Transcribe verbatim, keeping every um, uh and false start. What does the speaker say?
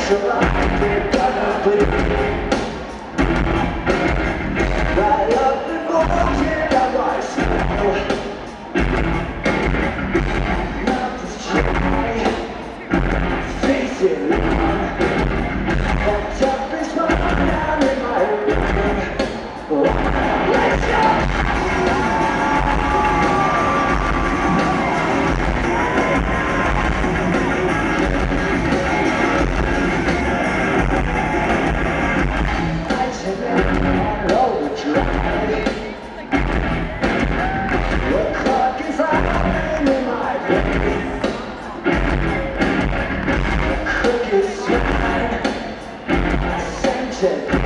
So I'm gonna bleed right up the bullshit of my soul. Not to try, face it on. Fucked up is my down in my room. Let's go! Shit.